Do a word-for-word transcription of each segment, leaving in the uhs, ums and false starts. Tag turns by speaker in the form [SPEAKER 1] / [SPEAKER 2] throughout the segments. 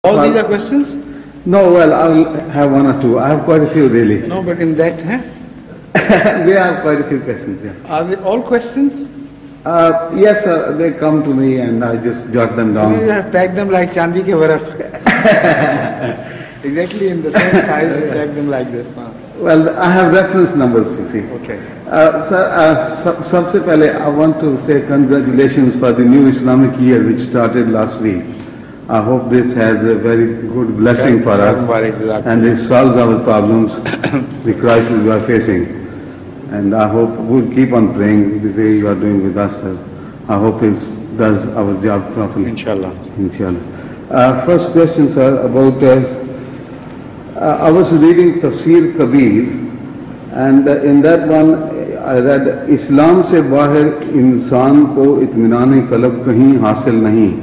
[SPEAKER 1] All these are questions?
[SPEAKER 2] No, well, I'll have one or two. I have quite a few, really.
[SPEAKER 1] No, but in that, huh?
[SPEAKER 2] We have quite a few questions, yeah.
[SPEAKER 1] Are they all questions?
[SPEAKER 2] Uh, yes, sir, they come to me and I just jot them
[SPEAKER 1] You
[SPEAKER 2] down.
[SPEAKER 1] have packed them like Chandi ke varak. Exactly in the same size, you pack them like this. Huh?
[SPEAKER 2] Well, I have reference numbers, you see.
[SPEAKER 1] Okay.
[SPEAKER 2] Uh, sir, uh, sab- sabse pehle, I want to say congratulations for the new Islamic year which started last week. I hope this has a very good blessing for us and it solves our problems, the crisis we are facing. And I hope we'll keep on praying the way you are doing with us, sir. I hope it does our job properly.
[SPEAKER 1] Inshallah.
[SPEAKER 2] Inshallah. Uh, first question, sir, about, uh, uh, I was reading Tafsir Kabir, and uh, in that one I read, Islam se bahar insan ko itminaan qalb kahin hasil nahi.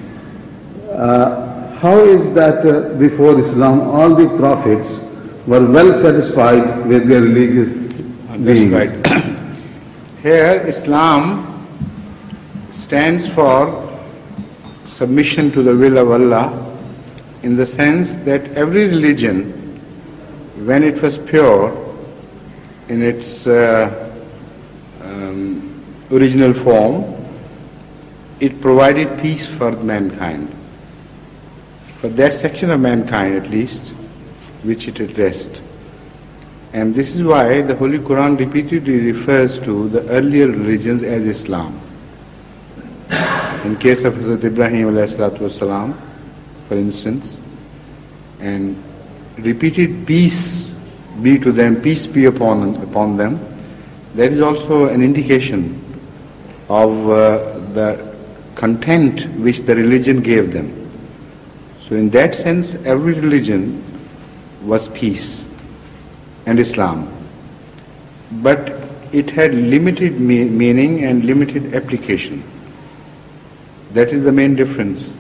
[SPEAKER 2] Uh, how is that uh, before Islam all the prophets were well satisfied with their religious beings?
[SPEAKER 1] That's right. Here Islam stands for submission to the will of Allah, in the sense that every religion, when it was pure in its uh, um, original form, it provided peace for mankind. For that section of mankind at least, which it addressed. And this is why the Holy Quran repeatedly refers to the earlier religions as Islam. In case of Hazrat Ibrahim alayhi salatu wasalam, for instance, and repeated peace be to them, peace be upon, upon them, that is also an indication of uh, the content which the religion gave them. So in that sense, every religion was peace and Islam. But it had limited me- meaning and limited application. That is the main difference.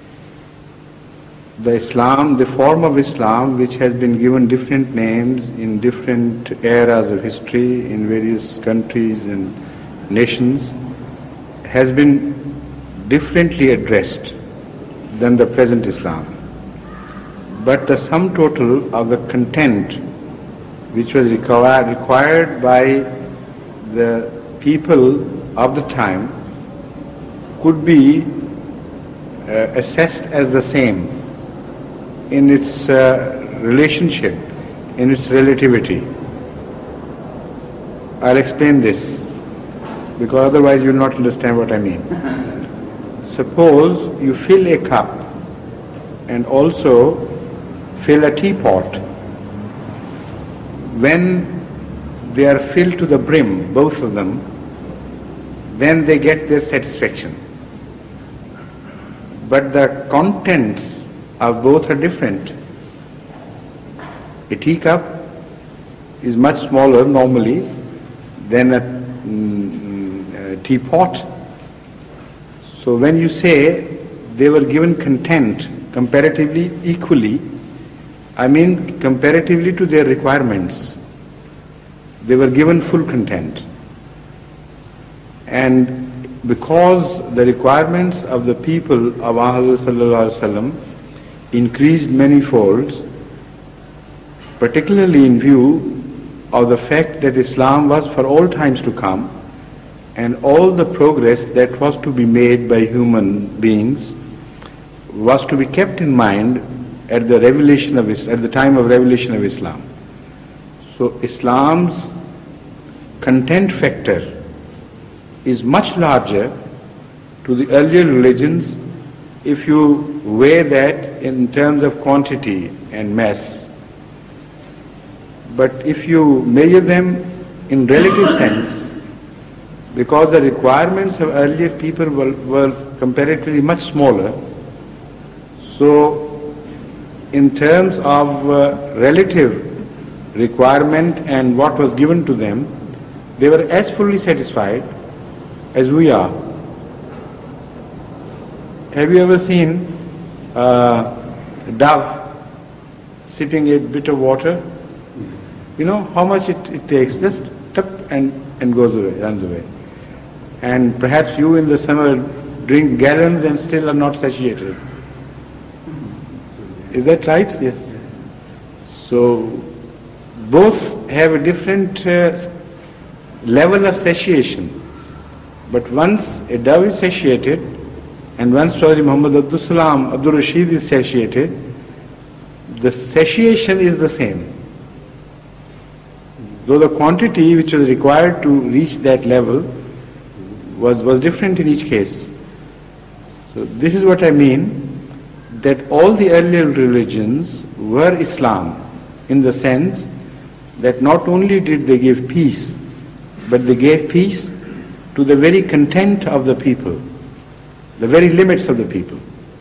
[SPEAKER 1] The Islam, the form of Islam, which has been given different names in different eras of history, in various countries and nations, has been differently addressed than the present Islam. But the sum total of the content which was required, required by the people of the time could be uh, assessed as the same in its uh, relationship, in its relativity. I'll explain this, because otherwise you will not understand what I mean. Suppose you fill a cup and also fill a teapot. When they are filled to the brim, both of them, then they get their satisfaction. But the contents of both are different. A teacup is much smaller normally than a, mm, a teapot. So when you say they were given content comparatively equally, I mean comparatively to their requirements, they were given full content. And because the requirements of the people of Muhammad sallallahu alaihi wasallam increased many folds, particularly in view of the fact that Islam was for all times to come, and all the progress that was to be made by human beings was to be kept in mind at the revelation of at the time of revelation of Islam. So Islam's content factor is much larger to the earlier religions if you weigh that in terms of quantity and mass. But if you measure them in relative sense, because the requirements of earlier people were, were comparatively much smaller, so in terms of uh, relative requirement and what was given to them, they were as fully satisfied as we are. Have you ever seen uh, a dove sipping a bit of water? You know how much it, it takes, just tap and, and goes away, runs away. And perhaps you in the summer drink gallons and still are not satiated. Is that right? Yes. So both have a different uh, level of satiation. But once a dove is satiated, and once Chaudhry Muhammad Abdul Salam Abdul Rashid is satiated, the satiation is the same. Though the quantity which was required to reach that level was, was different in each case. So this is what I mean, that all the earlier religions were Islam, in the sense that not only did they give peace, but they gave peace to the very content of the people, the very limits of the people.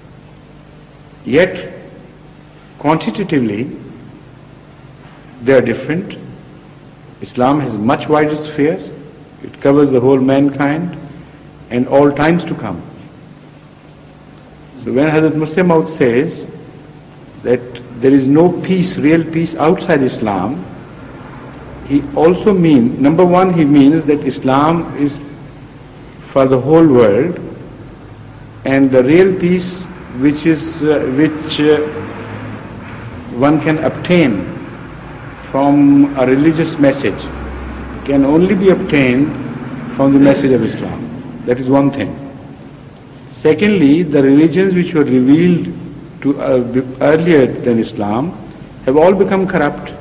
[SPEAKER 1] Yet, quantitatively, they are different. Islam has a much wider sphere. It covers the whole mankind and all times to come. So when Hazrat Musleh Maud says that there is no peace, real peace outside Islam, he also means, number one, he means that Islam is for the whole world, and the real peace which is uh, which uh, one can obtain from a religious message can only be obtained from the message of Islam. That is one thing. Secondly, the religions which were revealed to uh, earlier than Islam have all become corrupt.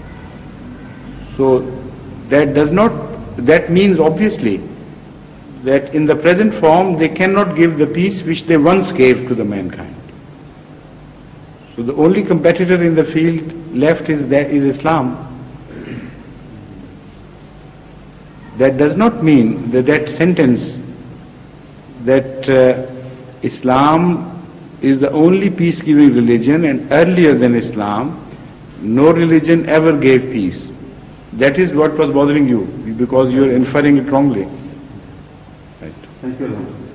[SPEAKER 1] So that does not, that means obviously that in the present form they cannot give the peace which they once gave to the mankind. So the only competitor in the field left is that is Islam. That does not mean that that sentence that uh, Islam is the only peace-giving religion and earlier than Islam, no religion ever gave peace. That is what was bothering you, because you are inferring it wrongly. Right.
[SPEAKER 2] Thank you.